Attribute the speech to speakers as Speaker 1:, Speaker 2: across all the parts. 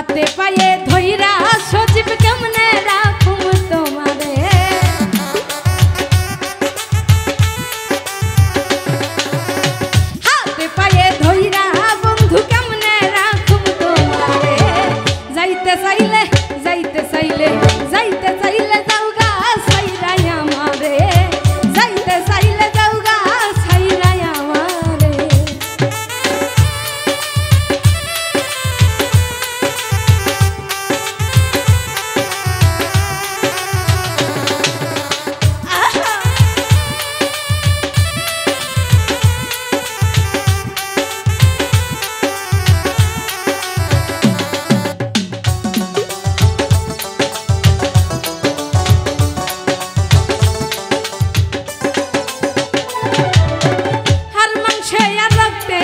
Speaker 1: हाथे पाए धोइरा सजीव केमने राखुम तोमारे हाथे पाए धोइरा बंधु केमने राखुम तोमारे जाइते चाइले जाइते चाइले जाइते चाइले जाऊगा साइराय आमारे जाइते चाइले जाऊगा साइराय आमारे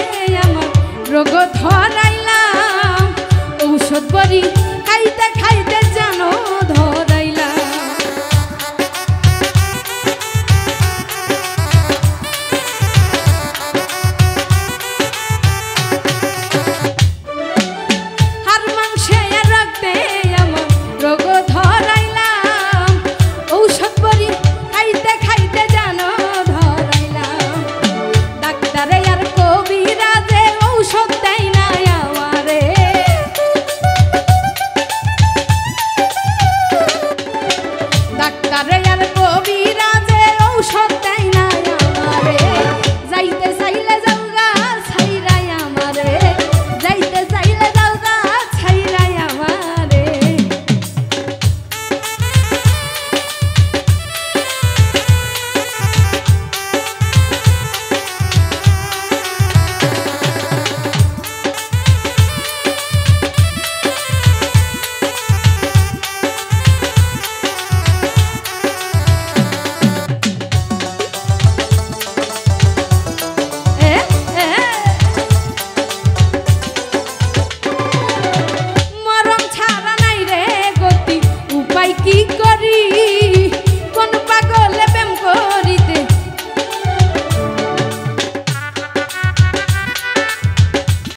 Speaker 1: रोग धराइलाम औषध बड़ी खाइते खाइते